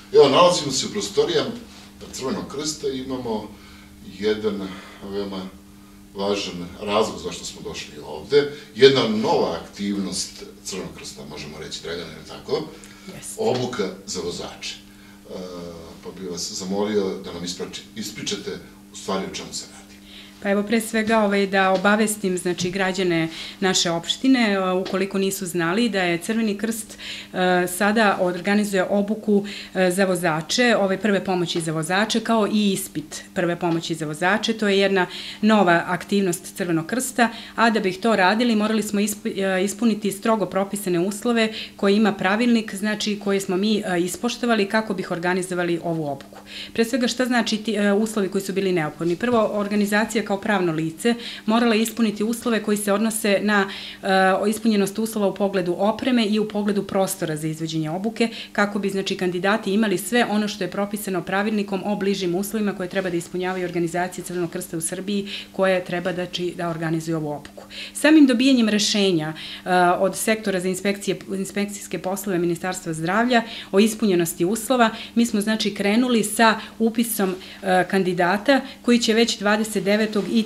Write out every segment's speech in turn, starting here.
Evo, nalazimo se u prostorijama Crvenog krsta i imamo jedan veoma važan razlog zašto smo došli ovde. Jedna nova aktivnost Crvenog krsta, možemo reći, Dragana, je tako? Obuka za vozače. Pa bih vas zamolio da nam ispričate u stvari o čemu se radi. Pa evo, pre svega da obavestim, znači, građane naše opštine, ukoliko nisu znali, da je Crveni krst sada organizuje obuku za vozače, prve pomoći za vozače, kao i ispit prve pomoći za vozače. To je jedna nova aktivnost Crvenog krsta, a da bih to radili, morali smo ispuniti strogo propisane uslove koje ima pravilnik, znači, koje smo mi ispoštovali kako bih organizovali ovu obuku. Pre svega, šta znači uslovi koji su bili neophodni? Prvo, organizacija kao pravno lice morala ispuniti uslove koji se odnose na ispunjenost uslova u pogledu opreme i u pogledu prostora za izvođenje obuke, kako bi, znači, kandidati imali sve ono što je propisano pravilnikom o bližim uslovima koje treba da ispunjavaju organizacije Crvenog krsta u Srbiji koje treba da organizuju ovu obuku. Samim dobijanjem rešenja od sektora za inspekcijske poslove Ministarstva zdravlja o ispunjenosti uslova, mi smo, znači, krenuli sa upisom kandidata koji će već 29. i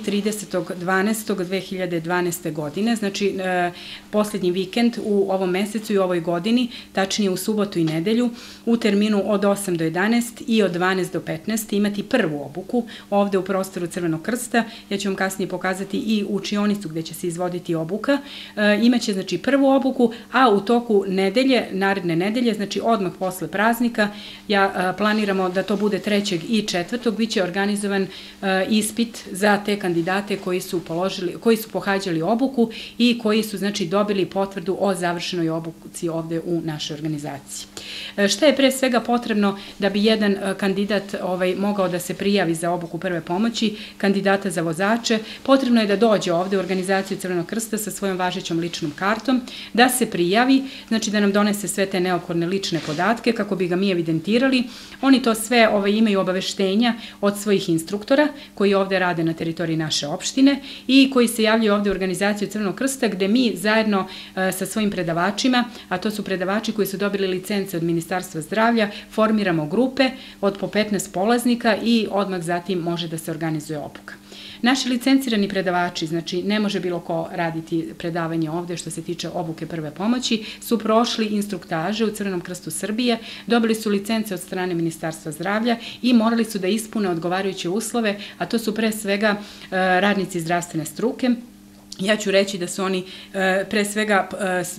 30.12.2012. godine, znači poslednji vikend u ovom mesecu i u ovoj godini, tačnije u subotu i nedelju, u terminu od 8 do 11 i od 12 do 15 imati prvu obuku ovde u prostoru Crvenog krsta. Ja ću vam kasnije pokazati i učionicu gde će se izvoditi obuka. Imaće, znači, prvu obuku, a u toku nedelje, naredne nedelje, znači odmah posle praznika, planiramo da to bude 3. i 4. biće organizovan ispit za te kandidate koji su pohađali obuku i koji su, znači, dobili potvrdu o završenoj obuci ovde u našoj organizaciji. Šta je pre svega potrebno da bi jedan kandidat mogao da se prijavi za obuku prve pomoći, kandidata za vozače? Potrebno je da dođe ovde u organizaciju Crvenog krsta sa svojom važećom ličnom kartom, da se prijavi, znači da nam donese sve te neophodne lične podatke kako bi ga mi evidentirali. Oni to sve imaju obaveštenja od svojih instruktora koji ovde rade na teritoriji naše opštine i koji se javljaju ovde u organizaciju Crvenog krsta, gde mi zajedno sa svojim predavačima, a to su predavači koji su dobili licence od Ministarstva zdravlja, formiramo grupe od po 15 polaznika i odmah zatim može da se organizuje obuka. Naši licencirani predavači, znači ne može bilo ko raditi predavanje ovde što se tiče obuke prve pomoći, su prošli instruktaže u Crvenom krstu Srbije, dobili su licence od strane Ministarstva zdravlja i morali su da ispune odgovarajuće uslove, a to su pre svega radnici zdravstvene struke. Ja ću reći da su oni pre svega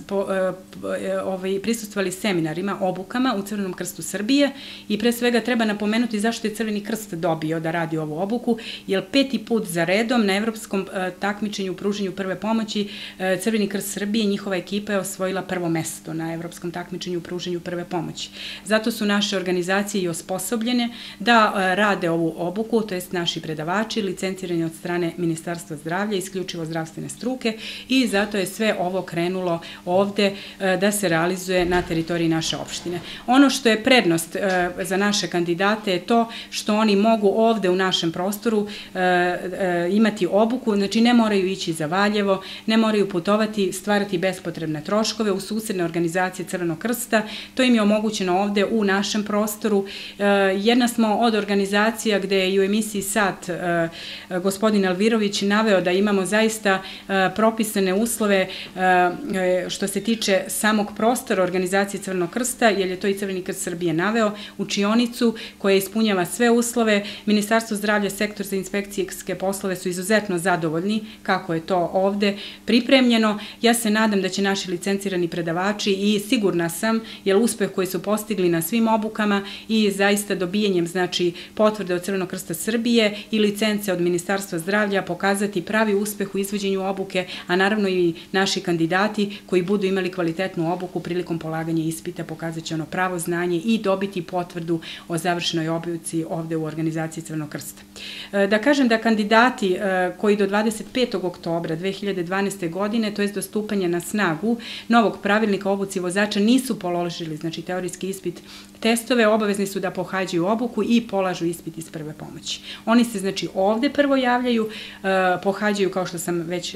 prisustvovali seminarima, obukama u Crvenom krstu Srbije i pre svega treba napomenuti zašto je Crveni krst dobio da radi ovu obuku, jer 5. put za redom na evropskom takmičenju u pružanju prve pomoći Crveni krst Srbije, njihova ekipa je osvojila prvo mesto na evropskom takmičenju u pružanju prve pomoći. Zato su naše organizacije i osposobljene da rade ovu obuku, to jest naši predavači, licencirani od strane Ministarstva zdravlja, isključivo zdravstvene struke, i zato je sve ovo krenulo ovde da se realizuje na teritoriji naše opštine. Ono što je prednost za naše kandidate je to što oni mogu ovde u našem prostoru imati obuku, znači ne moraju ići za Valjevo, ne moraju putovati, stvarati bespotrebne troškove u susedne organizacije Crvenog krsta. To im je omogućeno ovde u našem prostoru. Jedna smo od organizacija gde je i u emisiji Sat gospodin Alvirović naveo da imamo zaista propisane uslove što se tiče samog prostora organizacije Crvenog krsta, jer je to i Crveni krst Srbije naveo, učionicu koja ispunjava sve uslove. Ministarstvo zdravlja, sektor za inspekcijske poslove su izuzetno zadovoljni kako je to ovde pripremljeno. Ja se nadam da će naši licencirani predavači, i sigurna sam, jer uspeh koji su postigli na svim obukama i zaista dobijanjem, znači, potvrde od Crvenog krsta Srbije i licence od Ministarstva zdravlja pokazati pravi uspeh u izvođenju obuke, a naravno i naši kandidati koji budu imali kvalitetnu obuku prilikom polaganja ispita pokazat će ono pravo znanje i dobiti potvrdu o završenoj obuci ovde u organizaciji Crvenog krsta. Da kažem da kandidati koji do 25. oktobra 2012. godine, to je do stupanja na snagu novog pravilnika o obuci vozača, nisu položili, znači, teorijski ispit, testove, obavezni su da pohađaju obuku i polažu ispit iz prve pomoći. Oni se, znači, ovde prvo javljaju, pohađaju, kao što sam već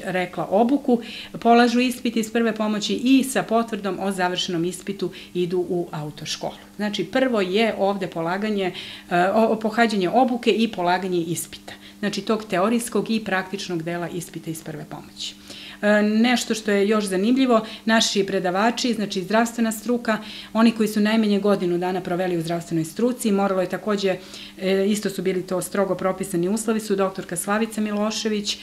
rekla, obuku, polažu ispit iz prve pomoći i sa potvrdom o završenom ispitu idu u autoškolu. Znači, prvo je ovde pohađanje obuke i polaganje ispita. Znači, tog teorijskog i praktičnog dela ispita iz prve pomoći. Nešto što je još zanimljivo, naši predavači, znači zdravstvena struka, oni koji su najmanje godinu dana proveli u zdravstvenoj struci, moralo je takođe, isto su bili to strogo propisani uslovi, su doktorka Slavica Milošević,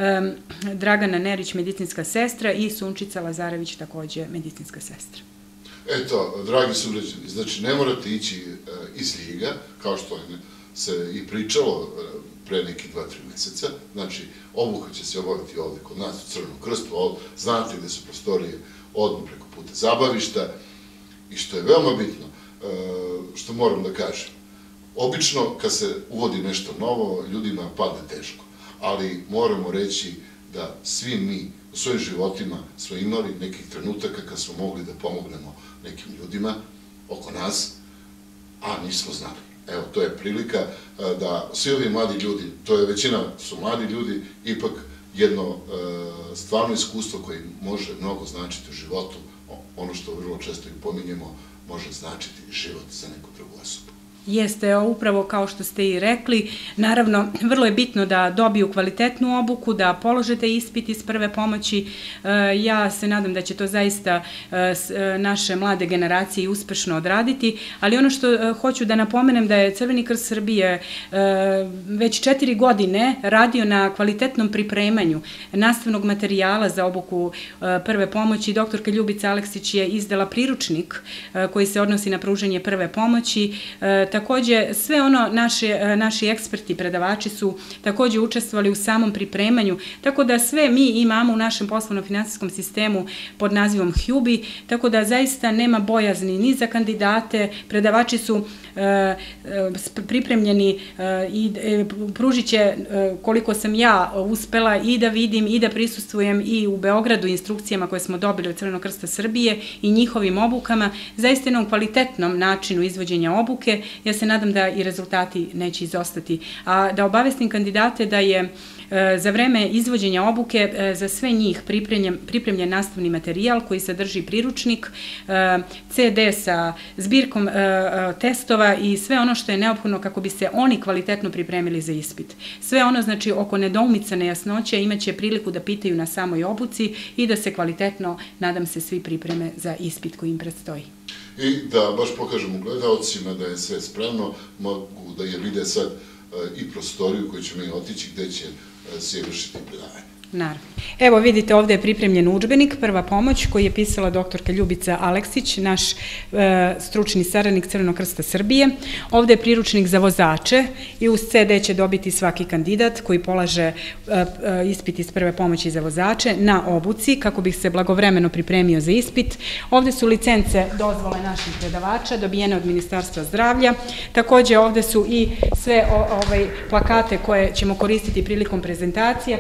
Dragana Nerić, medicinska sestra i Sunčica Lazarević, takođe medicinska sestra. Eto, dragi sugrađani, znači ne morate ići iz Ljiga, kao što se i pričalo pre neki 2-3 meseca, znači obuka će se obaviti ovde kod nas u Crvenom Krstu, znate gde su prostorije odmah preko puta zabavišta i što je veoma bitno, što moram da kažem, obično kad se uvodi nešto novo, ljudima padne teško, ali moramo reći da svi mi u svojim životima smo imali nekih trenutaka kad smo mogli da pomognemo nekim ljudima oko nas, a nismo znali. Evo, to je prilika da svi ovi mladi ljudi, to je većina su mladi ljudi, ipak jedno stvarno iskustvo koje može mnogo značiti u životu, ono što vrlo često i pominjemo, može značiti život za neku drugu osobu. Jeste, upravo kao što ste i rekli, naravno, vrlo je bitno da dobiju kvalitetnu obuku, da položete ispit iz prve pomoći. Ja se nadam da će to zaista naše mlade generacije uspešno odraditi, ali ono što hoću da napomenem da je Crveni krst Srbije već 4 godine radio na kvalitetnom pripremanju nastavnog materijala za obuku prve pomoći. Doktorka Ljubica Aleksić je izdala priručnik koji se odnosi na pružanje prve pomoći. Takođe, sve ono naši eksperti, predavači su takođe učestvovali u samom pripremanju, tako da sve mi imamo u našem poslovno-finansijskom sistemu pod nazivom HUBI, tako da zaista nema bojazni ni za kandidate, predavači su pripremljeni i pružit će, koliko sam ja uspela, i da vidim i da prisustvujem i u Beogradu instrukcijama koje smo dobili od Crvenog krsta Srbije i njihovim obukama, zaista jednom kvalitetnom načinu izvođenja obuke. Ja se nadam da i rezultati neće izostati. A da obavestim kandidate da je za vreme izvođenja obuke za sve njih pripremljen nastavni materijal koji sadrži priručnik, CD sa zbirkom testova i sve ono što je neophodno kako bi se oni kvalitetno pripremili za ispit. Sve ono, znači, oko nedoumica, nejasnoća imaće priliku da pitaju na samoj obuci i da se kvalitetno, nadam se, svi pripreme za ispit koji im predstoji. I da baš pokažemo gledalcima da je sve spremno, mogu da je vide sad i prostoriju koju ćemo i otići gde će se vršiti predavanje. Naravno. Evo vidite, ovde je pripremljen udžbenik Prva pomoć koji je pisala doktorka Ljubica Aleksić, naš stručni saradnik Crvenog krsta Srbije. Ovde je priručnik za vozače i uz CD će dobiti svaki kandidat koji polaže ispit iz prve pomoći za vozače na obuci kako bi se blagovremeno pripremio za ispit. Ovde su licence, dozvole naših predavača dobijene od Ministarstva zdravlja. Takođe ovde su i sve plakate koje ćemo koristiti prilikom prezentacije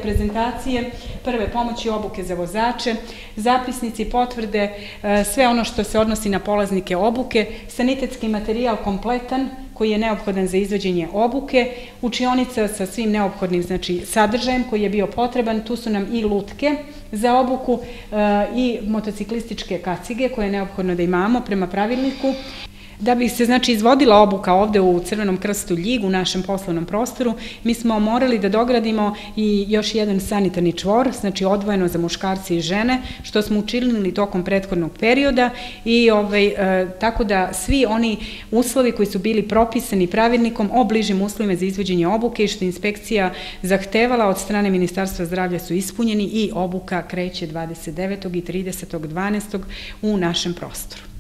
prve pomoći, obuke za vozače, zapisnici, potvrde, sve ono što se odnosi na polaznike obuke, sanitetski materijal kompletan koji je neophodan za izvođenje obuke, učionica sa svim neophodnim, znači, sadržajem koji je bio potreban. Tu su nam i lutke za obuku i motociklističke kacige koje je neophodno da imamo prema pravilniku. Da bi se, znači, izvodila obuka ovde u Crvenom krstu Ljig, u našem poslovnom prostoru, mi smo morali da dogradimo i još jedan sanitarni čvor, znači odvojeno za muškarce i žene, što smo učinili tokom prethodnog perioda i tako da svi oni uslovi koji su bili propisani pravilnikom o bližim uslovima za izvođenje obuke i što inspekcija zahtevala od strane Ministarstva zdravlja su ispunjeni i obuka kreće 29. i 30.12. u našem prostoru.